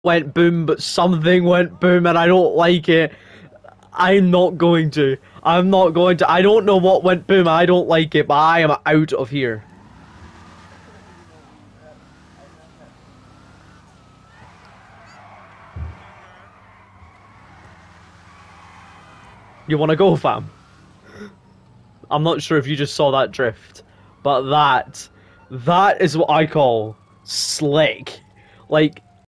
went boom, but something went boom, and I don't like it. I'm not going to. I'm not going to. I don't know what went boom. I don't like it, but I am out of here. You want to go, fam? I'm not sure if you just saw that drift, but that is what I call slick. Like,